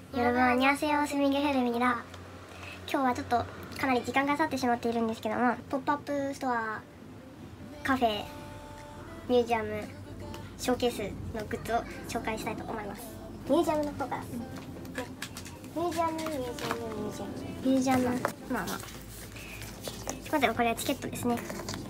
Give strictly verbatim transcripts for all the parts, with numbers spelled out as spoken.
여러분 안녕하세요. 스밍게헤르입니다. 今日はちょっとかなり時間が経ってしまっているんですけども、ポップアップストア、カフェ、ミュージアム、ショーケースのグッズを紹介したいと思います。ミュージアムの方から、ミュージアムミュージアムミュージアムミュージアムまあまあまずはこれはチケットですね。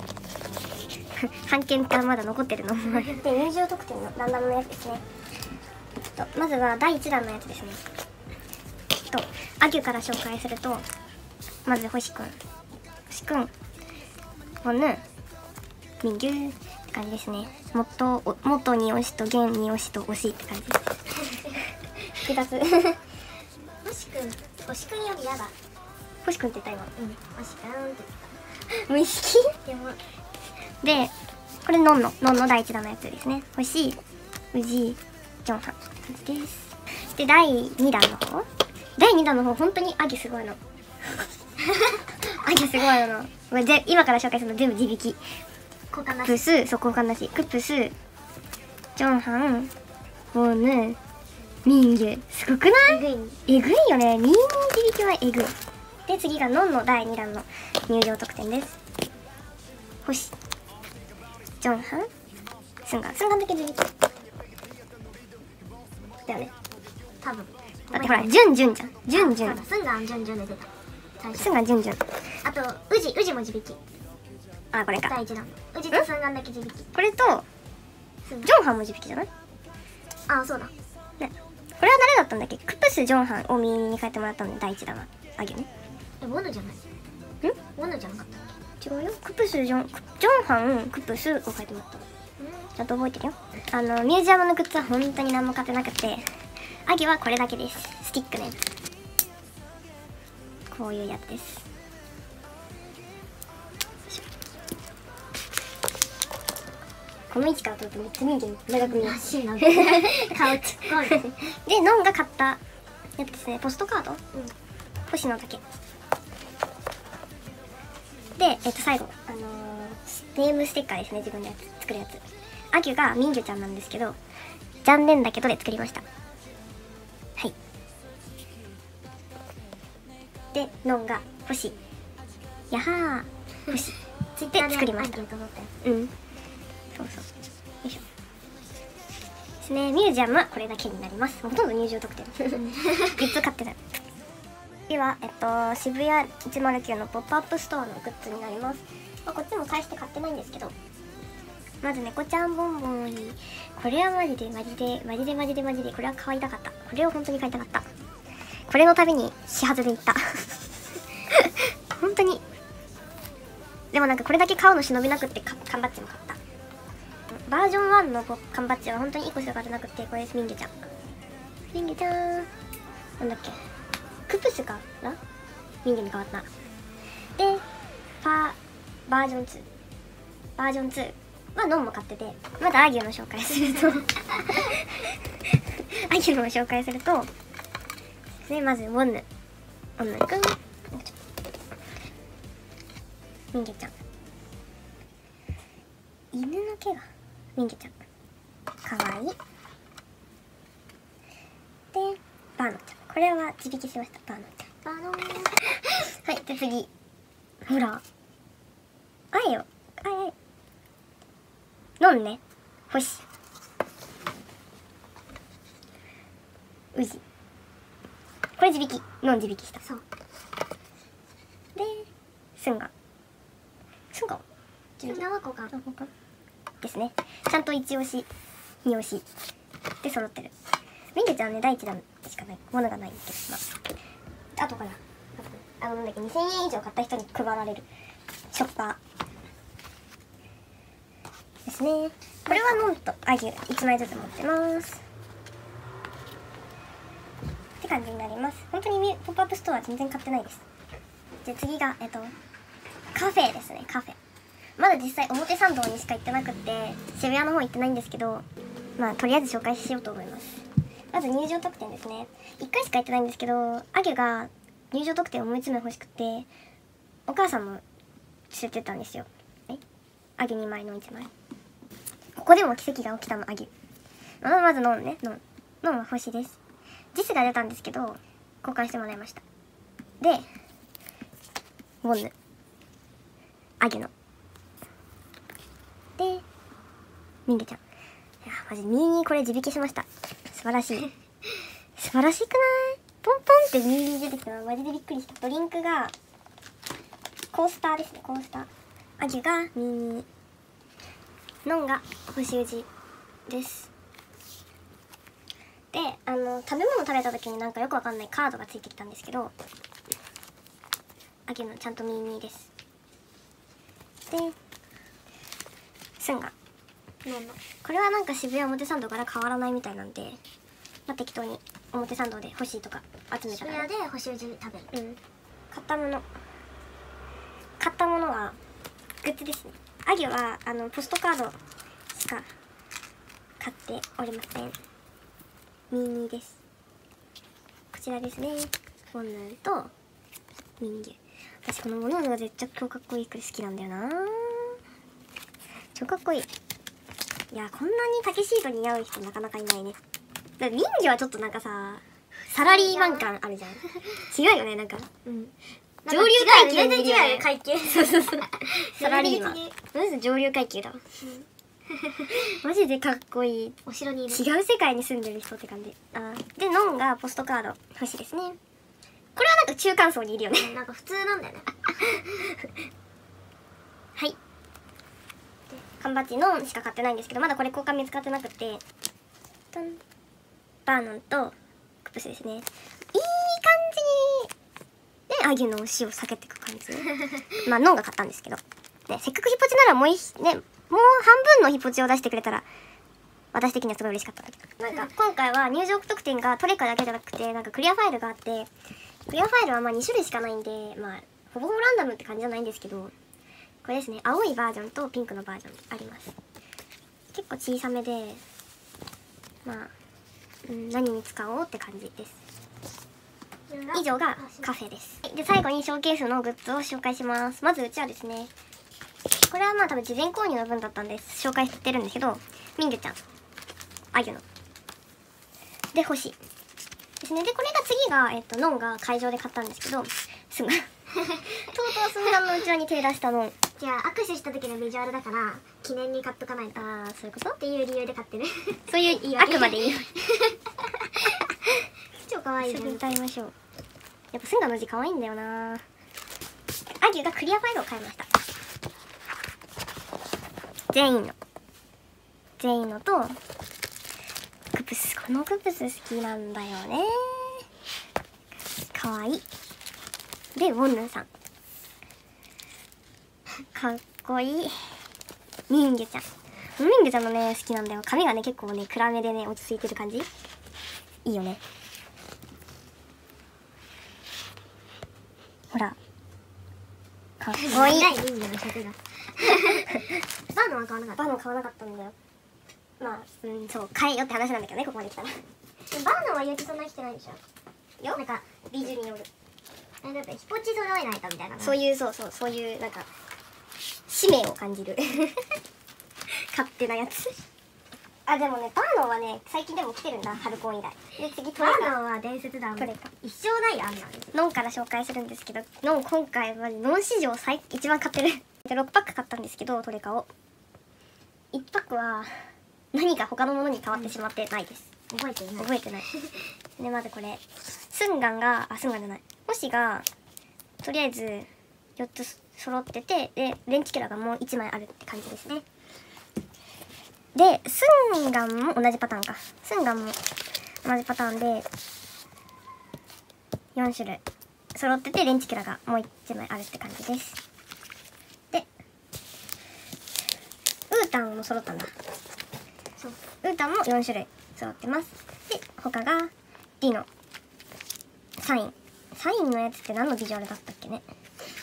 半券がまだ残ってるので、入場特典のランダムのやつですね。とまずはだいいちだんのやつですね。とアギュから紹介すると、まず星くん星くんおぬみんぎゅーって感じですね。もっと元に推しと現に推しと推しって感じです複雑星くん星くんよりやだ。星くんって言った今。うん星くんって言った無意識でもで、これノンのノンのだいいちだんのやつですね。星宇治ジョンハン感じです。でだいにだんの方だいにだんの方本当にアギすごいのアギすごいのこれで今から紹介するの全部自力。クプスそう交換なし。クプスジョンハンボーヌミンギュすごくない？えぐいよね。ミンギュ自力はえぐい。で次がノンのだいにだんの入場特典です。星ジョンハンスンガンスンガンだけ自力だよね多分。だってほらジュンジュンじゃん。ジュンジュンスンガンジュンジュンで出た。 スンガンジュンジュン。 あとウジウジも自力。 あこれか。 だいいちだんウジとスンガンだけ自力。 これとジョンハンも自力じゃない？ ああそうだね。これは誰だったんだっけ？クプスジョンハンを右に変えてもらったのでだいいちだんはあげるね。 えウォヌじゃない？んウォヌじゃなかったっ違うよ。クプスジョンジョンハンクプスを変えてもらったの。ちゃんと覚えてるよ。あのミュージアムのグッズは本当に何も買ってなくて、アギはこれだけです。スティックのやつ。こういうやつです。この位置から撮るとめっちゃ人間長く見える。 け？顔ちっこいでノンが買ったやつですね。ポストカード、うん、星野だけで、えっと最後あのー、ネームステッカーですね。自分でやつ作るやつ。アギュがミンギュちゃんなんですけど、残念だけどで作りました。はい。でノンが星やはー星ついて作りました。うんそうそうよいしょですね。ミュージアムはこれだけになります。ほとんど入場特典グッズ買ってない。次は、えっと、渋谷いちまるきゅうのポップアップストアのグッズになります。まあ、こっちも返して買ってないんですけど、まず猫ちゃんボンボンにこれはマジでマジでマジでマジでマジでこれは買いたかった。これを本当に買いたかった。これのために始発で行った本当に。でもなんかこれだけ買うの忍びなくって缶バッジも買った。バージョンワンの缶バッジは本当にいっこしか買ってなくて、これです。ミンギュちゃんミンギュちゃんなんだっけクプスかなミンギュに変わった。でパーバージョンツーバージョンツーはノンも買ってて、まだアギュの紹介するとアギュの紹介するとですね、まずウォンヌウォンヌくんミンギュちゃん犬の毛がミンギュちゃんかわいい。でバーノちゃんこれは自力しました。バーノちゃんバーノーはいで次ほらあえよあえノンね星ウジこれ自力ノン自力した。そうでスンガンスンガンスンガンは交換交換ですね。ちゃんといち押しに押しで揃ってる。ミンギュちゃんはねだいいちだんしかないものがないんですけど、まあ後からあのなんだっけにせんえん以上買った人に配られるショッパーですね。これはノンとアギュいちまいずつ持ってますって感じになります。本当にポップアップストアは全然買ってないです。で次がえっとカフェですね。カフェまだ実際表参道にしか行ってなくって渋谷の方行ってないんですけど、まあとりあえず紹介しようと思います。まず入場特典ですね。いっかいしか行ってないんですけど、アギュが入場特典をもういちまい欲しくてお母さんも連れてったんですよ。えアギュにまいのいちまい。ここでも奇跡が起きたのアギュ。まあ、まずノンねノンノンは星です。 ジスが出たんですけど交換してもらいました。でウォンヌ、アギュノでミンゲちゃん。いやマジミーニーこれ地引きしました。素晴らしい素晴らしくない？ポンポンってミーニー出てきたのマジでびっくりした。ドリンクがコースターですね、コースター。アギュがミーニー、ノンが星宇治です。であの食べ物食べた時になんかよくわかんないカードがついてきたんですけど、アギュのちゃんとミーニーです。でスンガ、これはなんか渋谷表参道から変わらないみたいなんで、まあ、適当に表参道で欲しいとか集めたら、 渋谷で星宇治食べる。 うん、買ったもの買ったものはグッズですね。アギュはあのポストカードしか買っておりません。ミーニーです。こちらですね。モンヌンとミンギュ。私このモノヌが絶対超かっこいいくらい好きなんだよな。超かっこいい。いやこんなにタキシードに似合う人なかなかいないね。だミンギュはちょっとなんかさサラリーマン感あるじゃん。違うよね、なんか、うん、上流階級にいるよね。 階級そうそうそうサラリーマンまず上流階級だわ、うん、マジでかっこいい。 お城にいる違う世界に住んでる人って感じ。あでノンがポストカード欲しいですね。これはなんか中間層にいるよねなんか普通なんだよねはい缶バッジのしか買ってないんですけど、まだこれ交換見つかってなくて、バーノンとクプスですね。いい感じにねアギュの推しを避けていく感じまあノンが買ったんですけど、ね、せっかくヒポチならもういねもう半分のヒポチを出してくれたら私的にはすごい嬉しかったんだけど、なんか今回は入場特典がトレカだけじゃなくてなんかクリアファイルがあって、クリアファイルはまあに種類しかないんで、まあほぼほぼランダムって感じじゃないんですけど、これですね、青いバージョンとピンクのバージョンあります。結構小さめでまあ、うん、何に使おうって感じです。以上がカフェです。で最後にショーケースのグッズを紹介します。まずうちはですね、これはまあ多分事前購入の分だったんです紹介してるんですけど、ミンギュちゃん、アギュので欲しいですね。でこれが次が、えっと、ノンが会場で買ったんですけど、スンガとうとうスンガのうちわに手出したノン。 じゃあ握手した時のビジュアルだから記念に買っとかないと。 ああそういうことっていう理由で買ってるそういうあくまでいい超可愛いじゃん。 歌いましょう。やっぱスンガの字可愛いんだよな。アギュがクリアファイルを買いました。全員の全員のとクプス、このクプス好きなんだよね。かわいい。でウォンヌンさんかっこいい。ミンギュちゃん、ミンギュちゃんのね好きなんだよ。髪がね結構ね暗めでね落ち着いてる感じいいよね。ほらかっこいい。 ミンギュの尺がバーノンは買わなかった。 バーノン買わなかったんだよ。まあうんそう買えよって話なんだけどね、ここまで来たらバーノンは言うてそんなにしてないでしょ。 よなんかビジュによるえだってヒポチ揃えないとみたいな。 そういうそうそうそういうなんか使命を感じる勝手なやつ。あでもねバーノンはね最近でも来てるんだ、ハルコン以来で。次トバレカーノンは伝説だもん。 トレカ一生ないよあんなノンから紹介するんですけど、ノン今回はノン史上最一番買ってるろくパック買ったんですけど、トレカをいちパックは何か他のものに変わってしまってないです、 の覚えていない。 覚えてないでまずこれスンガンがあスンガンじゃない星がとりあえずよっつ揃ってて、でレンチキュラがもういちまいあるって感じですね。でスンガンも同じパターンか、スンガンも同じパターンでよん種類揃っててレンチキュラがもういちまいあるって感じです。でウータンも揃ったんだ。そうウータンもよん種類揃ってます。で他が D のサインサインのやつって何のビジュアルだったっけね、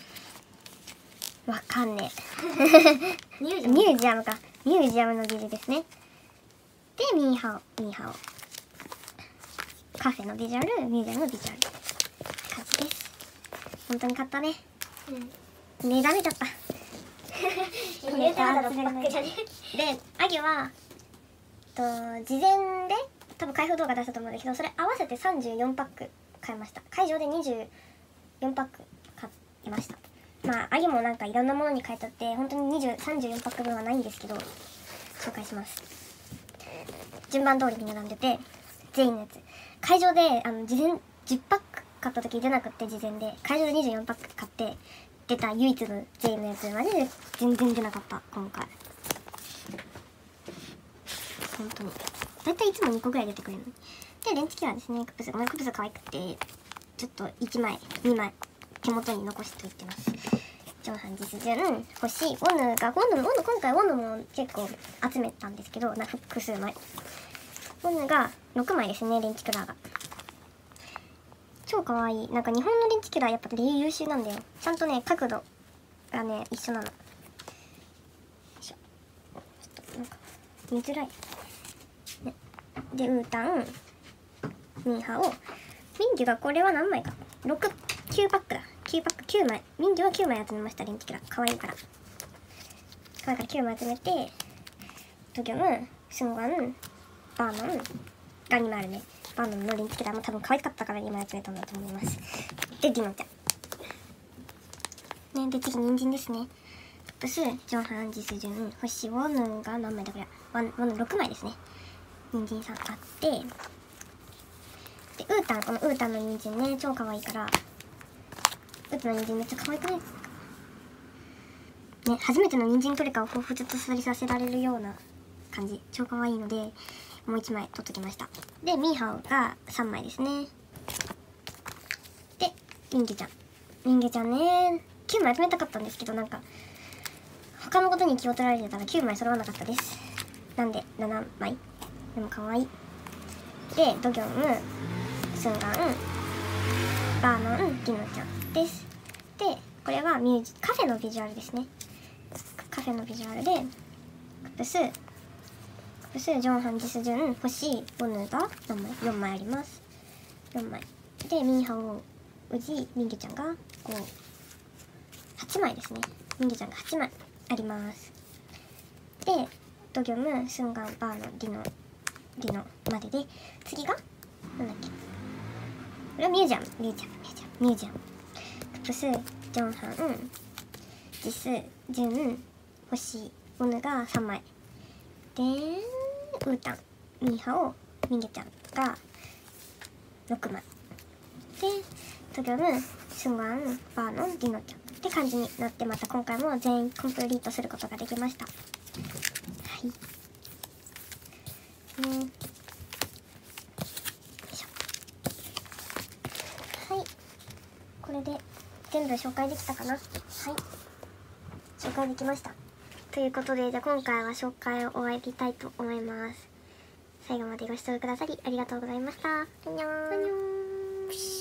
わかんねえミュージアムミュージアムか、ミュージアムのビジュアルですね。でミーハオミーハオカフェのビジュアル、ミュージアムのビジュアル感じです。本当に買ったね。うん目覚めちゃった入れたらろっパックじゃね。 でアギはと事前で多分開封動画出したと思うんだけど、それ合わせてさんじゅうよんパック買いました。会場でにじゅうよんパック買いました。まあアギもなんかいろんなものに変えちゃって本当にさんじゅうよんパック分はないんですけど、紹介します。順番通りに並んでて、全員のやつ会場であの事前じゅっパック買った時出なくって、事前で会場でにじゅうよんパック買って出た唯一の全員のやつ、マジで全然出なかった今回。本当にだいたいいつもにこぐらい出てくるので、レンチキュアですね。クプス、ごめん、クプス可愛くてちょっといちまいにまい手元に残しておいてます。ジョンハン実順欲しい。ウォヌがウォヌウォヌ今回ウォヌも結構集めたんですけど、な複数枚ウォヌがろくまいですね。レンチキュラーが超可愛い。なんか日本のレンチキュラーやっぱり優秀なんだよ。ちゃんとね角度がね一緒なの。よいしょ、ちょっとなんか見づらい、ね、でウータン、ミーハオ、ミンギュがこれは何枚かろく、きゅうパックだ。きゅうパックきゅうまい、ミンギュはきゅうまい集めました。レンチキュラー可愛いから可愛いからきゅうまい集めて、ドギョム、スンガン、バーノンがにまいあるね。バーノンのレンチキュラーも多分可愛かったからにまい集めたんだと思います。でディノちゃんね。で次人参ですね。プス、ジョンハン、ジスジュン、星、ウォヌが何枚だこれ、ワン、ウォヌろくまいですね。人参さんあって、でウータン、このウータンの人参ね超可愛いから、ウータンの人参めっちゃ可愛くないですかね。初めての人参取りかを彷彿とさりさせられるような感じ、超可愛いのでもういちまい取っときました。でミーハオがさんまいですね。でミンゲちゃん、ミンゲちゃんねきゅうまい集めたかったんですけど、なんか他のことに気を取られてたらきゅうまい揃わなかったです。なんでななまい。でも可愛い。でドギョンム、スンガン、バーノン、ディノちゃんです。でこれはミュージカフェのビジュアルですね。カフェのビジュアルでクプス、クプス、ジョンハン、ジスジュン、星、ウォヌが何枚 ?よん 枚あります。よんまいでミーハオ、ウジ、ミンゲちゃんがご、はちまいですね。ミンゲちゃんがはちまいあります。でドギョム、スンガン、バーノン、ディノディノまでで、次がなんだっけ、これはミュージアム、ミュージアム、ミュージアム、ミュージアム。クプス、ジョンハン、ジス、ジュン、星、ウォヌがさんまいで、ウータン、ミーハオ、ミンゲちゃんがろくまいで、ドギョム、スンガン、バーノン、ディノちゃんって感じになって、また今回も全員コンプリートすることができました。はい、うん、よいしょ。はい、これで全部紹介できたかな。はい、紹介できました。ということで、じゃあ今回は紹介を終わりたいと思います。最後までご視聴くださりありがとうございました。アンニョン。